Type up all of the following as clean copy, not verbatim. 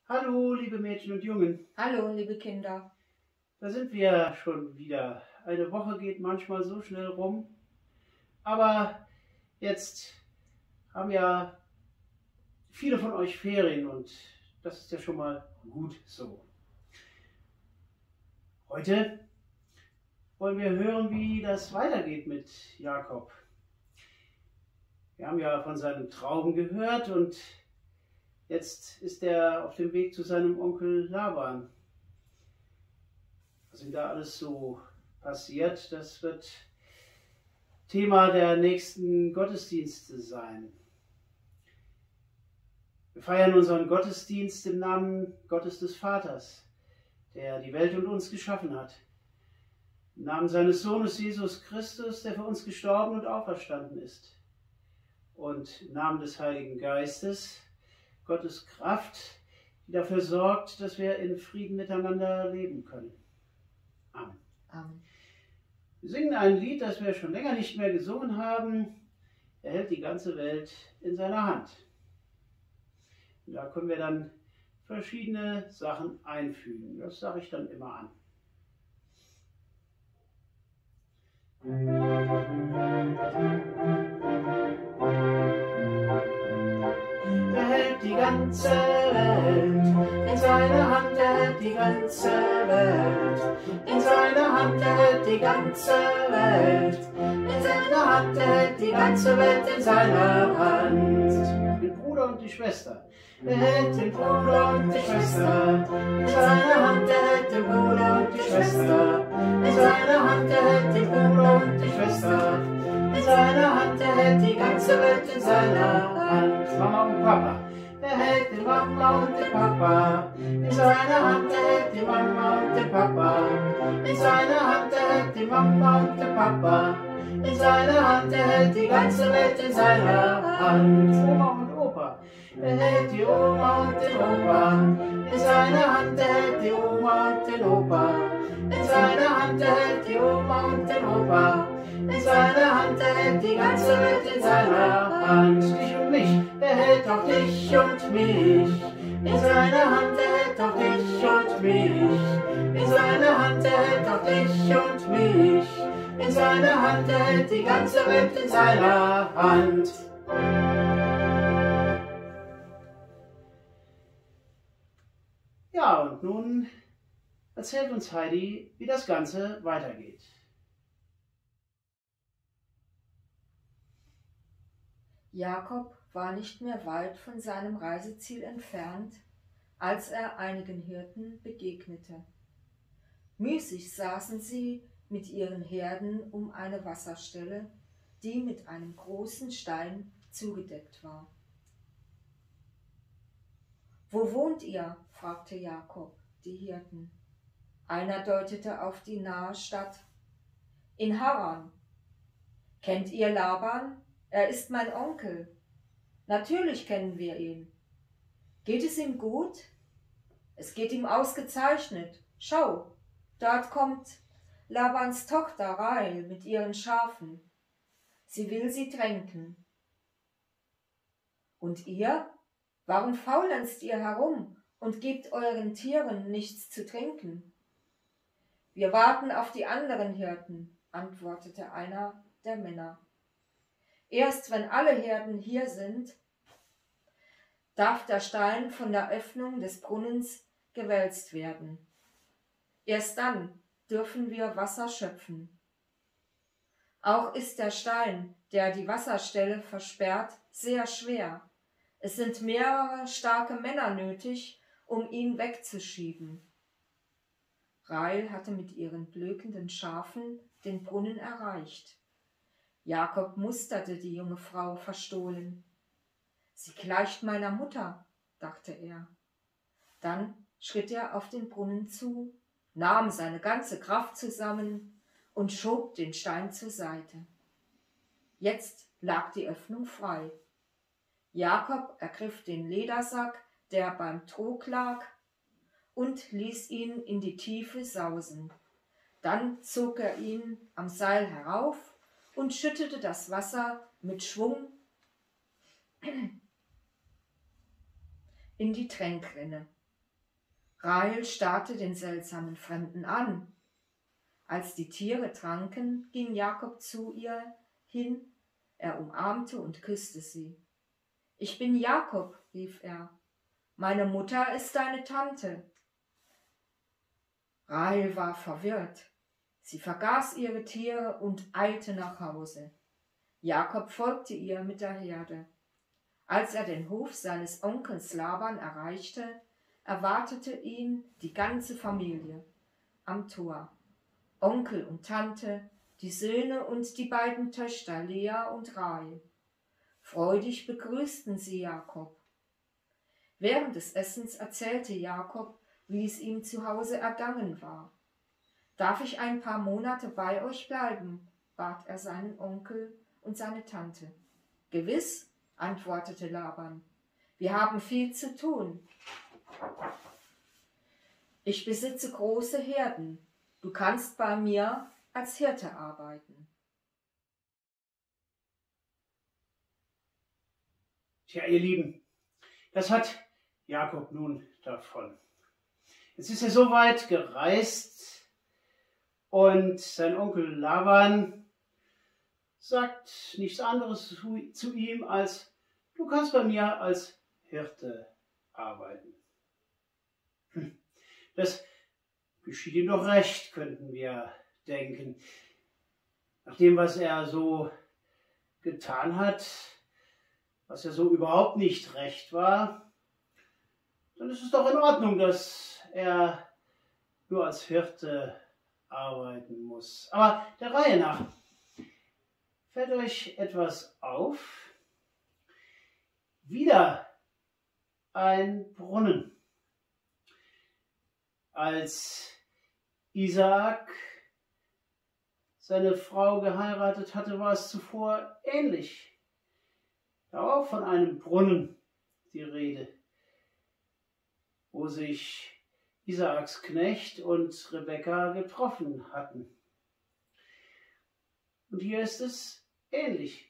Hallo, liebe Mädchen und Jungen. Hallo, liebe Kinder. Da sind wir schon wieder. Eine Woche geht manchmal so schnell rum. Aber jetzt haben ja viele von euch Ferien und das ist ja schon mal gut so. Heute wollen wir hören, wie das weitergeht mit Jakob. Wir haben ja von seinem Traum gehört und jetzt ist er auf dem Weg zu seinem Onkel Laban. Was ihm da alles so passiert, das wird Thema der nächsten Gottesdienste sein. Wir feiern unseren Gottesdienst im Namen Gottes des Vaters, der die Welt und uns geschaffen hat. Im Namen seines Sohnes Jesus Christus, der für uns gestorben und auferstanden ist. Und im Namen des Heiligen Geistes, Gottes Kraft, die dafür sorgt, dass wir in Frieden miteinander leben können. Amen. Amen. Wir singen ein Lied, das wir schon länger nicht mehr gesungen haben. Er hält die ganze Welt in seiner Hand. Und da können wir dann verschiedene Sachen einfügen. Das sage ich dann immer an. Er hält die ganze Welt in seiner Hand, er hält die ganze Welt in seiner Hand, er hält die ganze Welt in seiner Hand, er hält die ganze Welt in seiner Hand. Den Bruder und die Schwester. Er hält den Bruder und die Schwester in seiner Hand, er hält den Bruder und die Schwester in seiner Hand, er hält den Bruder und die Schwester in seiner Hand, er hält die ganze Welt in seiner Hand. Mama und Papa. Er hält die Mama und den Papa in seiner Hand, er hält die Mama und den Papa in seiner Hand, er hält die Mama und den Papa in seiner Hand, er hält die ganze Welt in seiner Hand. Oma und Opa. Er hält die Oma und den Opa in seiner Hand, er hält die Oma und den Opa in seiner Hand, er hält die Oma und den Opa in seiner Hand, er hält die ganze Welt in seiner Hand. Dich und mich, er hält auch dich und mich in seiner Hand, er hält auch dich und mich in seiner Hand, er hält auch dich und mich in seiner Hand, er hält die ganze Welt in seiner Hand. Ja, und nun erzählt uns Heidi, wie das Ganze weitergeht. Jakob war nicht mehr weit von seinem Reiseziel entfernt, als er einigen Hirten begegnete. Müßig saßen sie mit ihren Herden um eine Wasserstelle, die mit einem großen Stein zugedeckt war. »Wo wohnt ihr?« fragte Jakob die Hirten. Einer deutete auf die nahe Stadt. »In Haran.« »Kennt ihr Laban? Er ist mein Onkel.« »Natürlich kennen wir ihn.« »Geht es ihm gut?« »Es geht ihm ausgezeichnet. Schau, dort kommt Labans Tochter Rahel mit ihren Schafen. Sie will sie tränken.« »Und ihr? Warum faulenzt ihr herum und gebt euren Tieren nichts zu trinken?« »Wir warten auf die anderen Hirten«, antwortete einer der Männer. »Erst wenn alle Herden hier sind, darf der Stein von der Öffnung des Brunnens gewälzt werden. Erst dann dürfen wir Wasser schöpfen. Auch ist der Stein, der die Wasserstelle versperrt, sehr schwer. Es sind mehrere starke Männer nötig, um ihn wegzuschieben.« Rahel hatte mit ihren blökenden Schafen den Brunnen erreicht. Jakob musterte die junge Frau verstohlen. »Sie gleicht meiner Mutter«, dachte er. Dann schritt er auf den Brunnen zu, nahm seine ganze Kraft zusammen und schob den Stein zur Seite. Jetzt lag die Öffnung frei. Jakob ergriff den Ledersack, der beim Trog lag, und ließ ihn in die Tiefe sausen. Dann zog er ihn am Seil herauf und schüttete das Wasser mit Schwung in die Tränkrinne. Rahel starrte den seltsamen Fremden an. Als die Tiere tranken, ging Jakob zu ihr hin, er umarmte und küsste sie. »Ich bin Jakob«, rief er, »meine Mutter ist deine Tante.« Rahel war verwirrt. Sie vergaß ihre Tiere und eilte nach Hause. Jakob folgte ihr mit der Herde. Als er den Hof seines Onkels Laban erreichte, erwartete ihn die ganze Familie am Tor. Onkel und Tante, die Söhne und die beiden Töchter Lea und Rahel. Freudig begrüßten sie Jakob. Während des Essens erzählte Jakob, wie es ihm zu Hause ergangen war. »Darf ich ein paar Monate bei euch bleiben?« bat er seinen Onkel und seine Tante. »Gewiss«, antwortete Laban, »wir haben viel zu tun. Ich besitze große Herden. Du kannst bei mir als Hirte arbeiten.« Tja, ihr Lieben, das hat Jakob nun davon. Jetzt ist er so weit gereist und sein Onkel Laban sagt nichts anderes zu ihm als: Du kannst bei mir als Hirte arbeiten. Das geschieht ihm doch recht, könnten wir denken. Nach dem, was er so getan hat, was ja so überhaupt nicht recht war, dann ist es doch in Ordnung, dass er nur als Hirte arbeiten muss. Aber der Reihe nach, fällt euch etwas auf? Wieder ein Brunnen. Als Isaak seine Frau geheiratet hatte, war es zuvor ähnlich. Da war auch von einem Brunnen die Rede, wo sich Isaaks Knecht und Rebekka getroffen hatten. Und hier ist es ähnlich.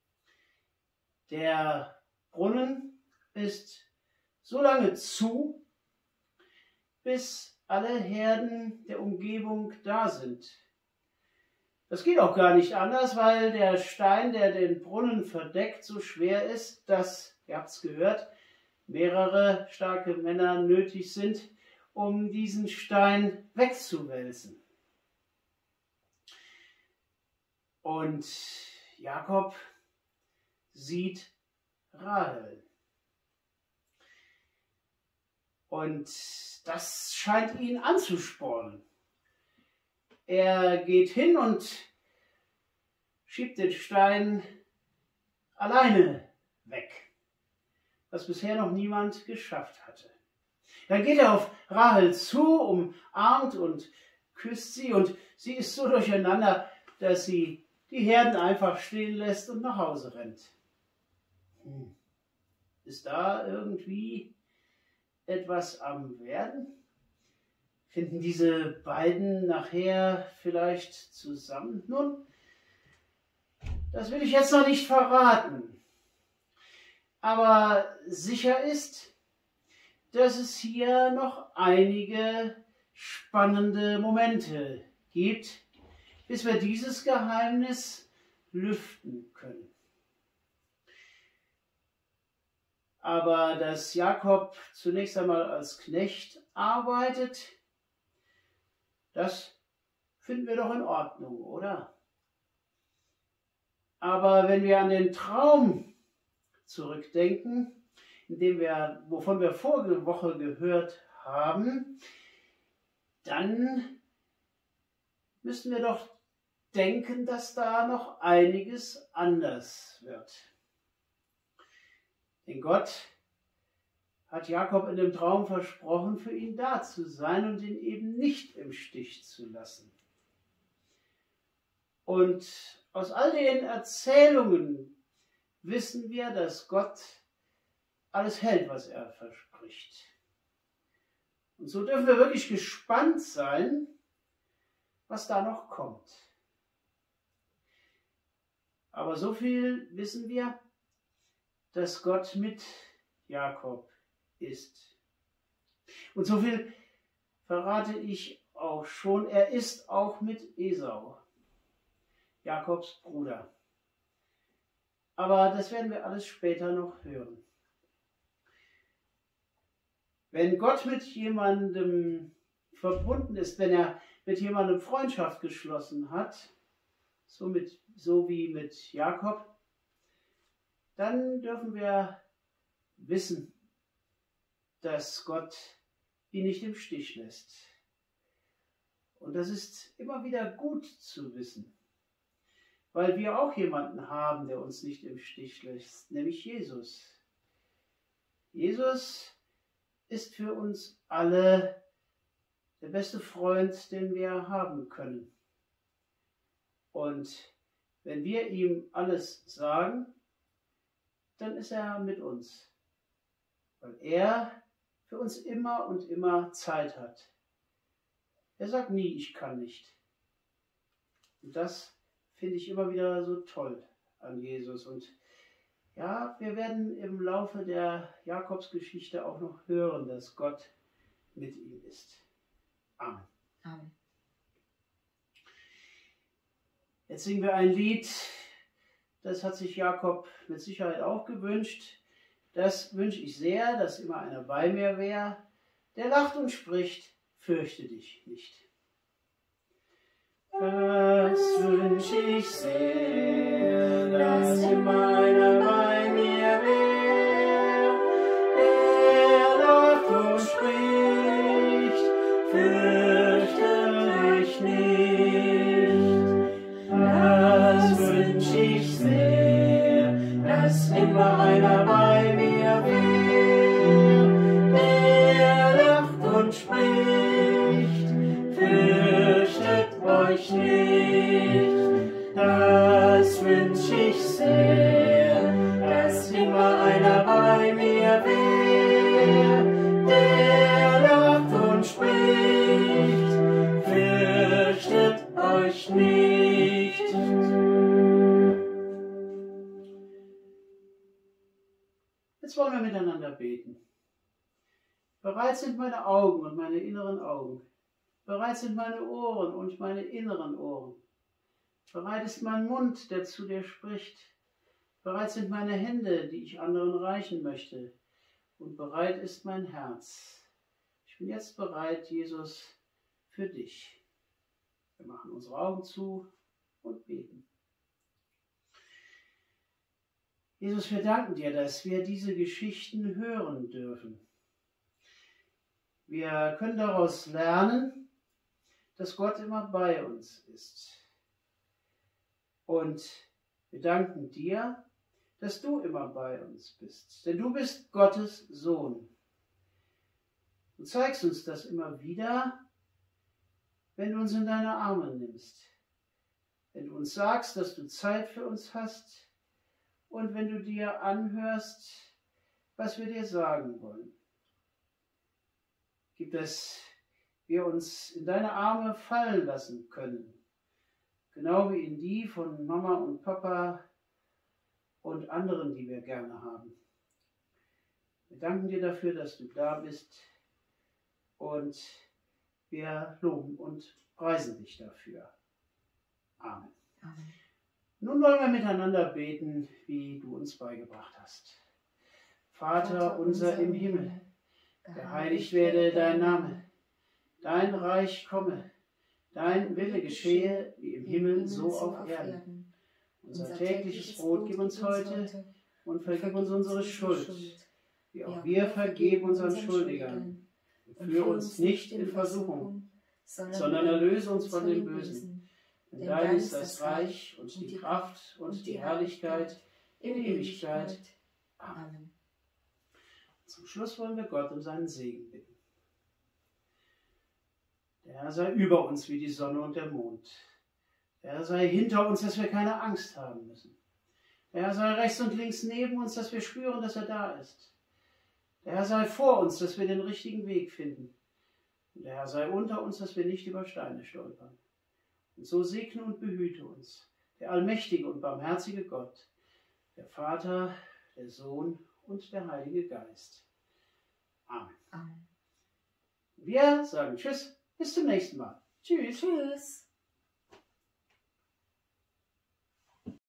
Der Brunnen ist so lange zu, bis alle Herden der Umgebung da sind. Das geht auch gar nicht anders, weil der Stein, der den Brunnen verdeckt, so schwer ist, dass, ihr habt es gehört, mehrere starke Männer nötig sind, um diesen Stein wegzuwälzen. Und Jakob sieht Rahel. Und das scheint ihn anzuspornen. Er geht hin und schiebt den Stein alleine weg, was bisher noch niemand geschafft hatte. Dann geht er auf Rahel zu, umarmt und küsst sie, und sie ist so durcheinander, dass sie die Herden einfach stehen lässt und nach Hause rennt. Ist da irgendwie etwas am Werden? Finden diese beiden nachher vielleicht zusammen? Nun, das will ich jetzt noch nicht verraten. Aber sicher ist, dass es hier noch einige spannende Momente gibt, bis wir dieses Geheimnis lüften können. Aber dass Jakob zunächst einmal als Knecht arbeitet, das finden wir doch in Ordnung, oder? Aber wenn wir an den Traum zurückdenken, wovon wir vorige Woche gehört haben, dann müssen wir doch denken, dass da noch einiges anders wird. Denn Gott hat Jakob in dem Traum versprochen, für ihn da zu sein und ihn eben nicht im Stich zu lassen. Und aus all den Erzählungen wissen wir, dass Gott alles hält, was er verspricht. Und so dürfen wir wirklich gespannt sein, was da noch kommt. Aber so viel wissen wir, dass Gott mit Jakob ist. Und so viel verrate ich auch schon, er ist auch mit Esau, Jakobs Bruder. Aber das werden wir alles später noch hören. Wenn Gott mit jemandem verbunden ist, wenn er mit jemandem Freundschaft geschlossen hat, so wie mit Jakob, dann dürfen wir wissen, dass Gott ihn nicht im Stich lässt. Und das ist immer wieder gut zu wissen, weil wir auch jemanden haben, der uns nicht im Stich lässt, nämlich Jesus. Jesus ist für uns alle der beste Freund, den wir haben können. Und wenn wir ihm alles sagen, dann ist er mit uns, weil er für uns immer und immer Zeit hat. Er sagt nie, ich kann nicht. Und das finde ich immer wieder so toll an Jesus. Und ja, wir werden im Laufe der Jakobsgeschichte auch noch hören, dass Gott mit ihm ist. Amen. Amen. Jetzt singen wir ein Lied, das hat sich Jakob mit Sicherheit auch gewünscht. Das wünsche ich sehr, dass immer einer bei mir wäre, der lacht und spricht, fürchte dich nicht. Das wünsche ich sehr, dass immer einer bei mir wäre, der lacht und spricht, fürchte dich nicht. Das wünsche ich sehr, dass immer einer bei mir wäre, der lacht und spricht, fürchtet euch nicht. Das wünsche ich sehr, dass immer einer bei mir wäre, der lacht und spricht, fürchtet euch nicht. Jetzt wollen wir miteinander beten. Bereit sind meine Augen und meine inneren Augen. Bereit sind meine Ohren und meine inneren Ohren. Bereit ist mein Mund, der zu dir spricht. Bereit sind meine Hände, die ich anderen reichen möchte. Und bereit ist mein Herz. Ich bin jetzt bereit, Jesus, für dich. Wir machen unsere Augen zu und beten. Jesus, wir danken dir, dass wir diese Geschichten hören dürfen. Wir können daraus lernen, dass Gott immer bei uns ist. Und wir danken dir, dass du immer bei uns bist. Denn du bist Gottes Sohn. Du zeigst uns das immer wieder, wenn du uns in deine Arme nimmst. Wenn du uns sagst, dass du Zeit für uns hast und wenn du dir anhörst, was wir dir sagen wollen. Gib, dass wir uns in deine Arme fallen lassen können. Genau wie in die von Mama und Papa und anderen, die wir gerne haben. Wir danken dir dafür, dass du da bist und wir loben und preisen dich dafür. Amen. Amen. Nun wollen wir miteinander beten, wie du uns beigebracht hast. Vater unser im Himmel, geheiligt werde dein Name, dein Reich komme, dein Wille geschehe, wie im Himmel, so auf Erden. Unser tägliches Brot gib uns heute und vergib uns unsere Schuld, wie auch wir vergeben unseren Schuldigern. Und führe uns nicht in Versuchung, sondern erlöse uns von dem Bösen. Denn dein ist das Reich und die Kraft und die Herrlichkeit in Ewigkeit. Amen. Zum Schluss wollen wir Gott um seinen Segen bitten. Der Herr sei über uns wie die Sonne und der Mond. Der Herr sei hinter uns, dass wir keine Angst haben müssen. Der Herr sei rechts und links neben uns, dass wir spüren, dass er da ist. Der Herr sei vor uns, dass wir den richtigen Weg finden. Und der Herr sei unter uns, dass wir nicht über Steine stolpern. Und so segne und behüte uns der allmächtige und barmherzige Gott, der Vater, der Sohn und der Heilige Geist. Amen. Amen. Wir sagen Tschüss, bis zum nächsten Mal. Tschüss. Tschüss.